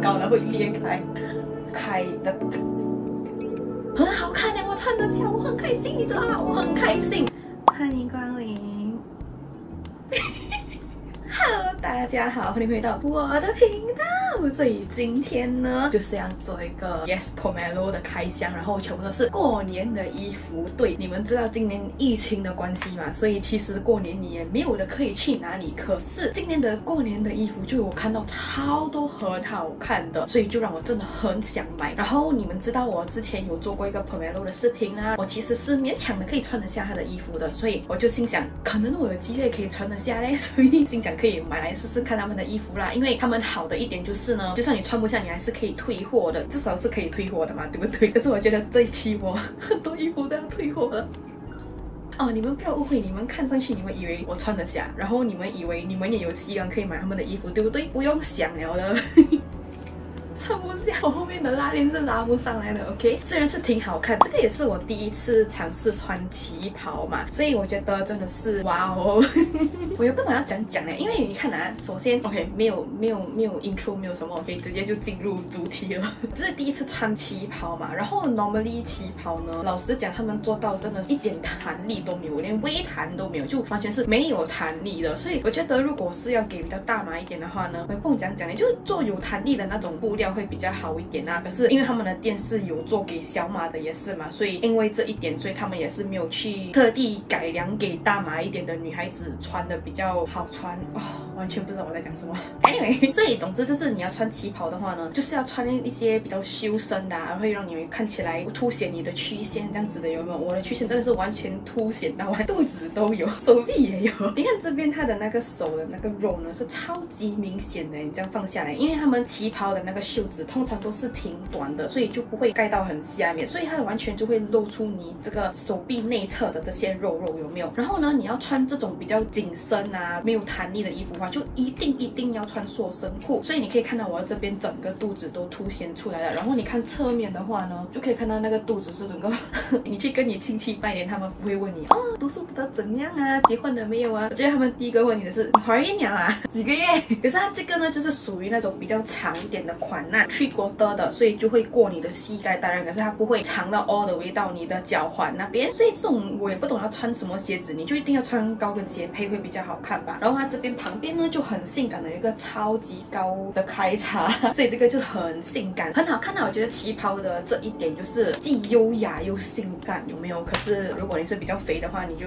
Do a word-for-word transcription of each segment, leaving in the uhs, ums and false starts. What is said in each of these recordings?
高了会裂开，开的很好看的，我穿得下，我很开心，你知道吗？我很开心。欢迎光临。Hello， 大家好，欢迎回到我的频道。所以今天呢，就是要做一个 Yes Pomelo 的开箱，然后全部都是过年的衣服。对，你们知道今年疫情的关系嘛，所以其实过年你也没有的可以去哪里。可是今年的过年的衣服，就我看到超多很好看的，所以就让我真的很想买。然后你们知道我之前有做过一个 Pomelo 的视频啊，我其实是勉强的可以穿得下他的衣服的，所以我就心想，可能我有机会可以穿得下嘞，所以心想可以买来试试看他们的衣服啦。因为他们好的一点就是呢，就算你穿不下，你还是可以退货的，至少是可以退货的嘛，对不对？可是我觉得这一期我很多衣服都要退货了。哦，你们不要误会，你们看上去你们以为我穿得下，然后你们以为你们也有希望可以买他们的衣服，对不对？不用想了的。穿不下，我后面的拉链是拉不上来的 ，OK？ 虽然是挺好看，这个也是我第一次尝试穿旗袍嘛，所以我觉得真的是哇哦！我也不懂要怎样讲嘞，因为你看啊，首先 OK 没有没有没有 intro 没有什么 ，OK 直接就进入主题了。这是第一次穿旗袍嘛，然后 normally 旗袍呢，老实讲他们做到真的一点弹力都没有，连微弹都没有，就完全是没有弹力的。所以我觉得如果是要给比较大码一点的话呢，我也不懂怎样讲嘞，就是做有弹力的那种布料会比较好一点啊。可是因为他们的店是有做给小码的也是嘛，所以因为这一点，所以他们也是没有去特地改良给大码一点的女孩子穿的比较好穿哦，完全不知道我在讲什么。Anyway， 所以总之就是你要穿旗袍的话呢，就是要穿一些比较修身的啊，会让你看起来凸显你的曲线这样子的，有没有？我的曲线真的是完全凸显到，我肚子都有，手臂也有。你看这边它的那个手的那个肉呢是超级明显的，你这样放下来，因为他们旗袍的那个袖子通常都是挺短的，所以就不会盖到很下面，所以它完全就会露出你这个手臂内侧的这些肉肉，有没有？然后呢，你要穿这种比较紧身啊、没有弹力的衣服的话，就一定一定要穿塑身裤。所以你可以看到我这边整个肚子都凸显出来了。然后你看侧面的话呢，就可以看到那个肚子是整个你去跟你亲戚拜年，他们不会问你哦，读书读得怎样啊，结婚了没有啊？我觉得他们第一个问你的是你怀孕了啊，几个月？可是它这个呢，就是属于那种比较长一点的款啊。three quarter 的，所以就会过你的膝盖，当然可是它不会长到 all the way 到你的脚环那边，所以这种我也不懂要穿什么鞋子，你就一定要穿高跟鞋配会比较好看吧。然后它这边旁边呢就很性感的一个超级高的开叉，所以这个就很性感，很好看啊。我觉得旗袍的这一点就是既优雅又性感，有没有？可是如果你是比较肥的话，你就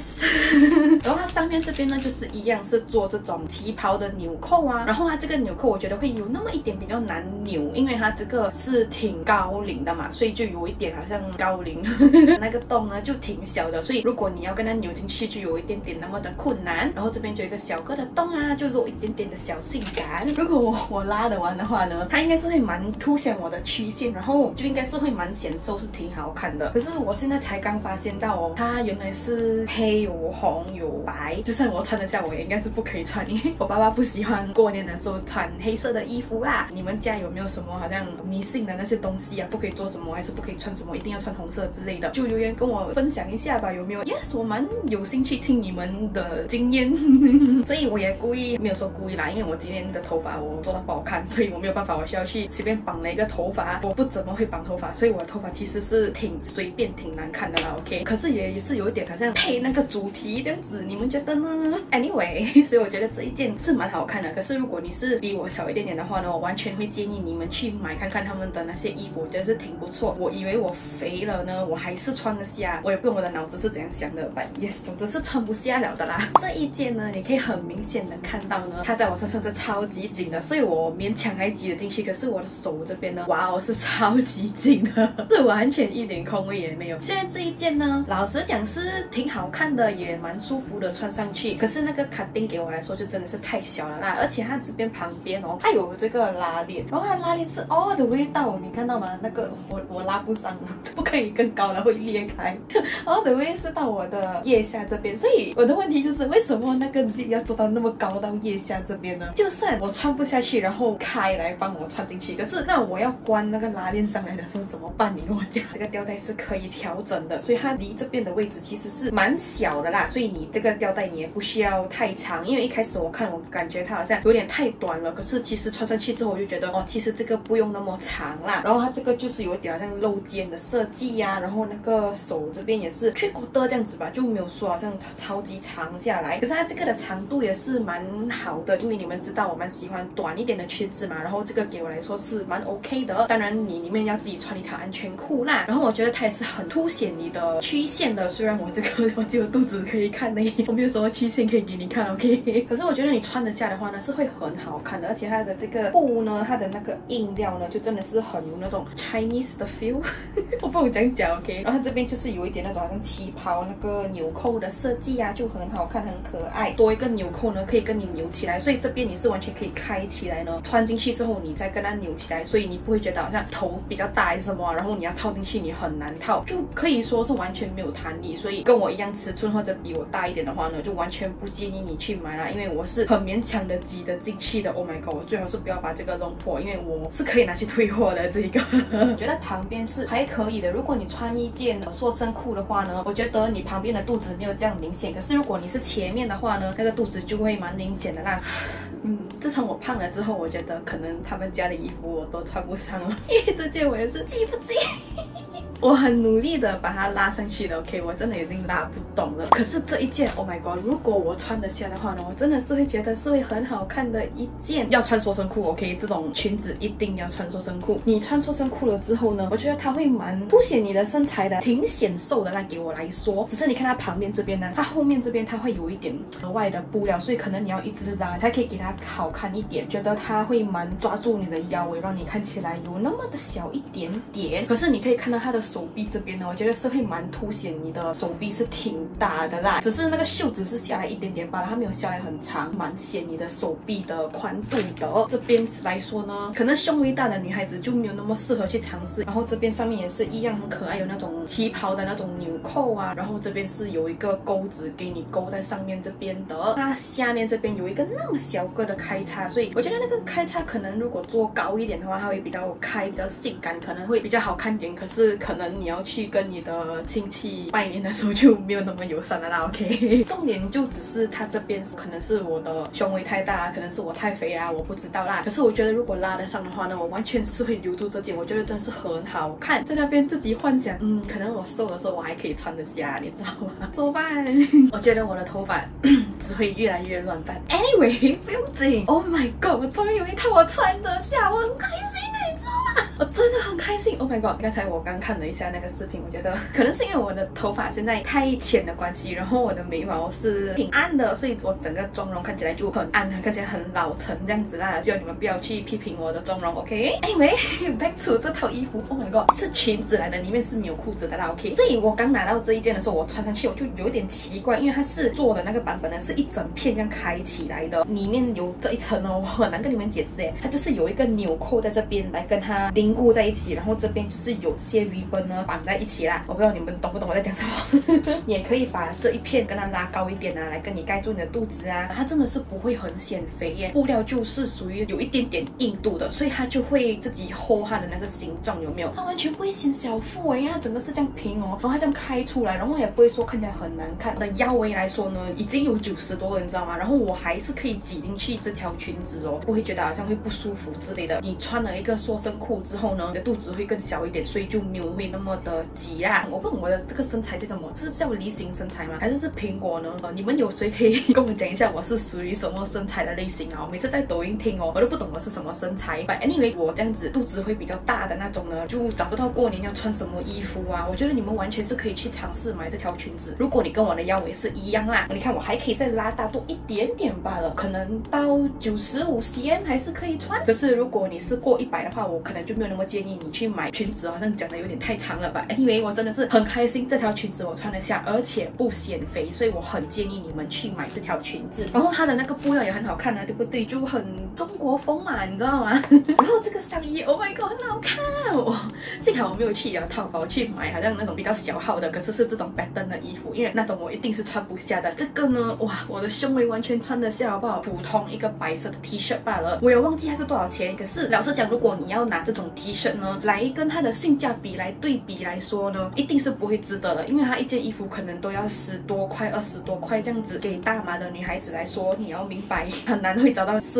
yes。然后它上面这边呢就是一样是做这种旗袍的纽扣啊，然后它这个纽扣我觉得会有那么一点比较难扭，因为它这个是挺高领的嘛，所以就有一点好像高领那个洞呢就挺小的，所以如果你要跟它扭进去就有一点点那么的困难。然后这边就有一个小个的洞啊，就露一点点的小性感。如果我我拉得完的话呢，它应该是会蛮凸显我的曲线，然后就应该是会蛮显瘦，是挺好看的。可是我现在才刚发现到哦，它原来是黑有红有白，就算我穿得下，我也应该是不可以穿，因为我爸爸不喜欢过年的时候穿黑色的衣服啦。你们家有没有什么好像迷信的那些东西啊？不可以做什么，还是不可以穿什么，一定要穿红色之类的，就留言跟我分享一下吧，有没有 ？Yes， 我蛮有兴趣听你们的经验，所以我也故意没有说故意啦，因为我今天的头发我做到不好看，所以我没有办法，我需要去随便绑了一个头发，我不怎么会绑头发，所以我的头发其实是挺随便、挺难看的啦 ，OK？ 可是也是有一点好像配那个主题这样子，你们觉得呢 ？Anyway， 所以我觉得这一件是蛮好看的。可是如果你是比我小一点点的话呢，我完全会建议你们去买看看他们的那些衣服，我觉得是挺不错。我以为我肥了呢，我还是穿得下，我也不懂我的脑子是怎样想的 ，but yes， 总之是穿不下了的啦。这一件呢，你可以很明显的看到呢，它在我身上是超级紧的，所以我勉强还挤得进去。可是我的手这边呢，哇哦，是超级紧的，是完全一点空位也没有。虽然这一件呢，老实讲是挺好看的，也蛮舒服的穿上去，可是那个卡丁给我来说就真的是太小了啦，而且它这边旁边哦，它有这个拉链，然后它拉链是 all the way 到，你看到吗？那个我我拉不上了，不可以更高了会裂开，all the way 是到我的腋下这边，所以我的问题就是为什么那个 zip 要做到那么高到腋下这边呢？就算我穿不下去，然后开来帮我穿进去，可是那我要关那个拉链上来的时候怎么办？你跟我讲，这个吊带是可以调整的，所以它离这边的位置其实是蛮小的啦，所以你这个吊带你也不需要太长，因为一开始我看我感觉它好像有点太短了，可是其实穿上去之后我就觉得哦，其实实这个不用那么长啦，然后它这个就是有点好像露肩的设计呀、啊，然后那个手这边也是three quarter这样子吧，就没有说好像超级长下来，可是它这个的长度也是蛮好的，因为你们知道我蛮喜欢短一点的裙子嘛，然后这个给我来说是蛮 OK 的，当然你里面要自己穿一条安全裤啦，然后我觉得它也是很凸显你的曲线的，虽然我这个我只有肚子可以看呢，我没有什么曲线可以给你看 OK， 可是我觉得你穿得下的话呢是会很好看的，而且它的这个布呢，它的那个印料呢就真的是很有那种 Chinese 的 feel 我不懂怎样讲 OK， 然后这边就是有一点那种好像旗袍那个纽扣的设计啊，就很好看很可爱，多一个纽扣呢可以跟你扭起来，所以这边你是完全可以开起来呢，穿进去之后你再跟它扭起来，所以你不会觉得好像头比较大还是什么、啊、然后你要套进去你很难套，就可以说是完全没有弹力，所以跟我一样尺寸或者比我大一点的话呢，就完全不建议你去买啦，因为我是很勉强的挤得进去的。 Oh my god， 我最好是不要把这个弄破，因为我是可以拿去退货的这一个我觉得旁边是还可以的，如果你穿一件塑身裤的话呢，我觉得你旁边的肚子没有这样明显，可是如果你是前面的话呢，那个肚子就会蛮明显的啦。嗯，自从我胖了之后，我觉得可能他们家的衣服我都穿不上了，因为这件我也是挤不挤我很努力的把它拉上去了 ，OK， 我真的已经拉不动了。可是这一件 ，Oh my god， 如果我穿得下的话呢，我真的是会觉得是会很好看的一件。要穿塑身裤 ，OK， 这种裙子一定要穿塑身裤。你穿塑身裤了之后呢，我觉得它会蛮凸显你的身材的，挺显瘦的啦。给我来说，只是你看它旁边这边呢，它后面这边它会有一点额外的布料，所以可能你要一直拉才可以给它好看一点。觉得它会蛮抓住你的腰围，让你看起来有那么的小一点点。可是你可以看到它的手臂这边呢，我觉得是会蛮凸显你的手臂是挺大的啦，只是那个袖子是下来一点点罢了，它没有下来很长，蛮显你的手臂的宽度的。这边来说呢，可能胸围大的女孩子就没有那么适合去尝试。然后这边上面也是一样很可爱，有那种旗袍的那种纽扣啊，然后这边是有一个钩子给你勾在上面这边的，它下面这边有一个那么小个的开叉，所以我觉得那个开叉可能如果做高一点的话，它会比较开，比较性感，可能会比较好看点。可是可能你要去跟你的亲戚拜年的时候就没有那么友善了啦 ，OK。重点就只是它这边可能是我的胸围太大，可能是我太肥啊，我不知道啦。可是我觉得如果拉得上的话呢，我完全是会留住这件，我觉得真是很好看。在那边自己幻想，嗯，可能我瘦的时候我还可以穿得下，你知道吗？怎么办？我觉得我的头发只会越来越乱办。Anyway， 不用紧。Oh my god， 我终于有一套我穿得下，我很开心的，你知道吗？我真的很开心。Oh my god， 刚才我刚看了一下那个视频，我觉得可能是因为我的头发现在太浅的关系，然后我的眉毛是挺暗的，所以我整个妆容看起来就很暗，看起来很老成这样子啦。希望你们不要去批评我的妆容 ，OK？Anyway，back to 这套衣服 ，Oh my god， 是裙子来的，里面是没有裤子的啦 ，OK？ 所以我刚拿到这一件的时候，我穿上去我就有一点奇怪，因为它是做的那个版本呢是一整片这样开起来的，里面有这一层哦，我很难跟你们解释诶，它就是有一个纽扣在这边来跟它凝固在一起，然后这边就是有些 ribbon 呢绑在一起啦，我不知道你们懂不懂我在讲什么你也可以把这一片跟它拉高一点啊，来跟你盖住你的肚子啊，它真的是不会很显肥耶，布料就是属于有一点点硬度的，所以它就会自己 hold 它的那个形状，有没有？它完全不会显小腹诶，它整个是这样平哦，然后它这样开出来，然后也不会说看起来很难看。的腰围来说呢，已经有九十多了，你知道吗？然后我还是可以挤进去这条裙子哦，不会觉得好像会不舒服之类的。你穿了一个塑身裤之后呢，你的肚子会更小一点，所以就没有会那么的挤啦。我不懂我的这个身材叫什么？是叫梨形身材吗？还是是苹果呢？呃，你们有谁可以跟我讲一下我是属于什么身材的类型啊？我每次在抖音听哦，我都不懂我是什么身材。But anyway， 我这样子肚子会比较大的那种呢，就找不到过年要穿什么衣服啊。我觉得你们完全是可以去尝试买这条裙子。如果你跟我的腰围是一样啦，你看我还可以再拉大多一点点罢了，可能到九十五 C M 还是可以穿。可是如果你是过一百的话，我可能就没有那么建议你去买裙子，好像讲的有点太长了吧。Anyway， 我真的是很开心，这条裙子我穿得下，而且不显肥，所以我很建议你们去买这条裙子。然后它的那个布料也很好看啊，对不对？就很中国风嘛，你知道吗？然后这个上衣 ，Oh my god， 很好看哦！幸好我没有去啊淘宝去买，好像那种比较小号的，可是是这种 pattern 的衣服，因为那种我一定是穿不下的。这个呢，哇，我的胸围完全穿得下，好不好？普通一个白色的 T 恤罢了，我也忘记它是多少钱。可是老实讲，如果你要拿这种 T 恤呢，来跟它的性价比来对比来说呢，一定是不会值得的，因为它一件衣服可能都要十多块、二十多块这样子。给大码的女孩子来说，你要明白，很难会找到适合你的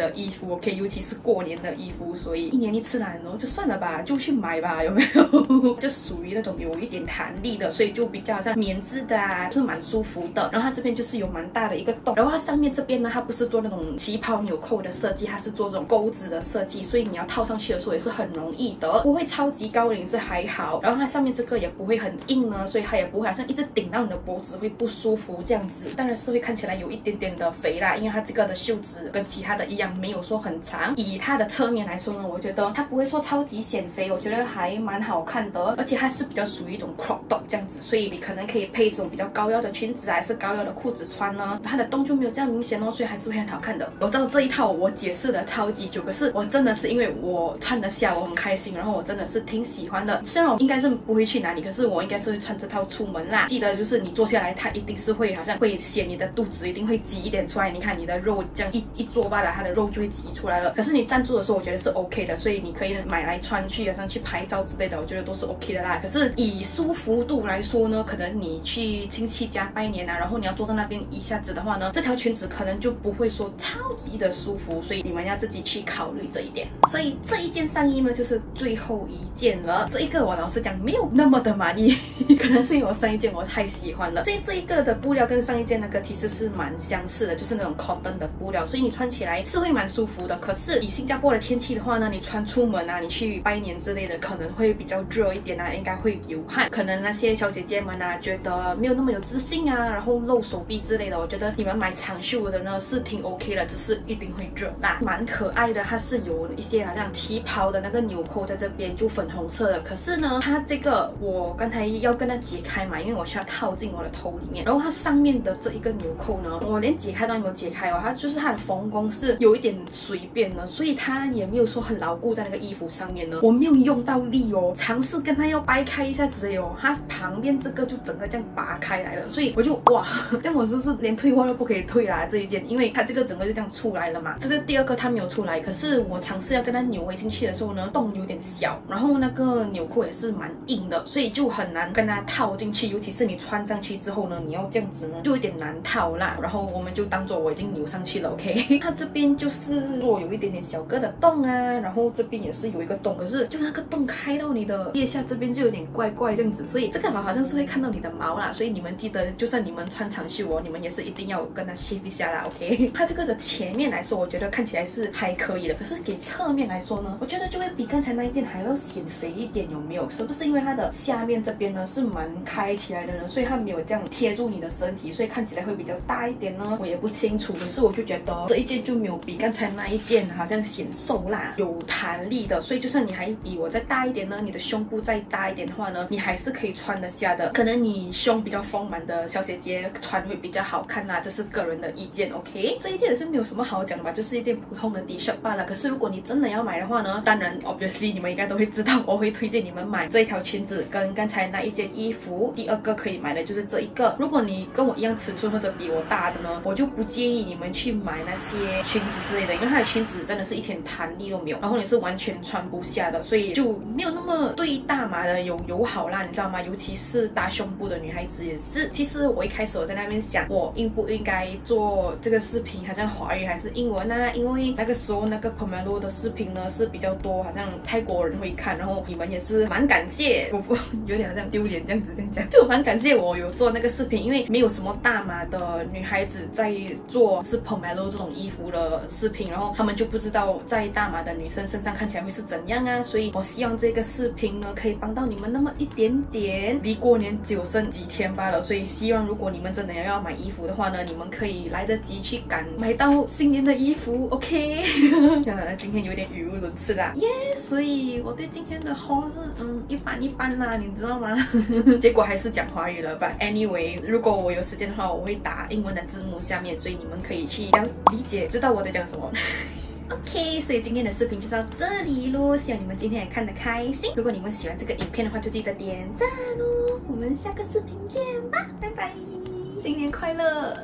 的衣服 ，OK， 尤其是过年的衣服，所以一年一次啦，然后就算了吧，就去买吧，有没有？就属于那种有一点弹力的，所以就比较像棉质的啊，就是蛮舒服的。然后它这边就是有蛮大的一个洞，然后它上面这边呢，它不是做那种旗袍纽扣的设计，它是做这种钩子的设计，所以你要套上去的时候也是很容易的，不会超级高领是还好。然后它上面这个也不会很硬呢，所以它也不会好像一直顶到你的脖子会不舒服这样子。当然是会看起来有一点点的肥啦，因为它这个的袖子跟其他的一样，没有说很长。以它的侧面来说呢，我觉得它不会说超级显肥，我觉得还蛮好看的，而且它是比较属于一种 crop top 这样子，所以你可能可以配这种比较高腰的裙子还是高腰的裤子穿呢，它的洞就没有这样明显哦，所以还是会很好看的。我知道这一套我解释的超级久，可是我真的是因为我穿得下，我很开心，然后我真的是挺喜欢的。虽然我应该是不会去哪里，可是我应该是会穿这套出门啦。记得就是你坐下来，它一定是会好像会显你的肚子，一定会挤一点出来。你看你的肉这样一一坐罢了，它的肉就会挤出来了。可是你站住的时候，我觉得是 OK 的，所以你可以买来穿去，好像去拍照之类的，我觉得都是 OK 的啦。可是以舒服度来说呢，可能你去亲戚家拜年啊，然后你要坐在那边一下子的话呢，这条裙子可能就不会说超级的舒服，所以你们要自己去考虑这一点。所以这一件上衣呢，就是最后一件了。这一个我老实讲没有那么的满意，可能是因为我上一件我太喜欢了。所以这一个的布料跟上一件那个其实是蛮相似的，就是那种 cotton 的布料，所以你穿起来是会蛮舒服的。可是以新加坡的天气的话呢，你穿出门啊，你去拜年之类的，可能会比较热一点啊，应该会流汗。可能那些小姐姐们啊，觉得没有那么有自信啊，然后露手臂之类的，我觉得你们买长袖的呢是挺 OK 的，只是一定会热啦。蛮可爱的，它是有一些好像旗袍的那个纽扣在这边，就粉红色的。可是呢，它这个我刚才要跟它解开嘛，因为我需要套进我的头里面。然后它上面的这一个纽扣呢，我连解开都没有解开哦，它就是它的缝工是有一点随便的，所以它也没有说很牢固在那个衣服上面呢。我没有用到力哦，尝试跟它要掰开一下子哦，它旁边这个就整个这样拔开来了，所以我就哇，这样我是不是连退货都不可以退啦这一件，因为它这个整个就这样出来了嘛。这个第二个它没有出来，可是我尝试要跟它扭回进去的时候呢，洞有点小，然后那个纽扣也是蛮硬的，所以就很难跟它套进去，尤其是你穿上去之后呢，你要这样子呢，就有点难套啦。然后我们就当做我已经扭上去了 ，OK。它这边就是做有一点点小个的洞啊，然后这边也是有一个洞，可是就那个洞开到你的腋下这边就有点怪怪这样子，所以这个好像是会看到你的毛啦，所以你们记得，就算你们穿长袖哦，你们也是一定要跟它 shape 一下啦 ，OK。它这个的前面来说，我觉得看起来是还可以的，可是给侧面来说呢，我觉得就会比刚才那一件还要显肥一点，有没有？是不是因为它的下面这边呢是蛮开起来的呢，所以它没有这样贴住你的身体，所以看起来会比较大一点呢？我也不清楚，可是我就觉得这一件就没有比刚才那一件好像显瘦啦，有弹力的，所以就算你还比我再大一点呢，你的胸部再大一点的话呢，你还是可以穿得下的。可能你胸比较丰满的小姐姐穿会比较好看啦，这是个人的意见 ，OK。这一件也是没有什么好讲的吧，就是一件普通的 T 恤罢了。可是如果你真的要买的话呢，当然 obviously 你们应该都会知道，我会推荐你们买这一条裙子跟刚才那一件衣服。第二个可以买的就是这一个。如果你跟我一样尺寸或者比我大的呢，我就不建议你们去买那些裙子之类的，因为它的裙子真的是一点弹力都没有，然后你是完全穿不下的，所以就没有那么对大码的有友好啦，你知道吗？尤其是大胸部的女孩子也是。其实我一开始我在那边想，我应不应该做这个视频，好像华语还是英文啊？因为那个时候那个 Pomelo 的视频呢是比较多，好像泰国人会看，然后你们也是蛮感谢，我不有点好像丢脸这样子这样讲，就蛮感谢我有做那个视频，因为没有什么大码的女孩子在做是 Pomelo 这种衣服的视频，然后他们就不知道在大码的女生身上看起来会是怎样啊，所以我希望这个视频呢可以帮到你们那么一点点。离过年只有剩几天罢了，所以希望如果你们真的要要买衣服的话呢，你们可以来得及去赶买到新年的衣服 ，OK 。今天有点语无伦次啦，耶、yeah, ！所以我对今天的 haul 是嗯一般一般啦，你知道吗？结果还是讲华语了吧 ？Anyway， 如果我有时间的话，我会打英文的字幕下面，所以你们可以去了理解，知道我在讲什么。OK， 所以今天的视频就到这里咯，希望你们今天也看得开心。如果你们喜欢这个影片的话，就记得点赞哦。我们下个视频见吧，拜拜，新年快乐！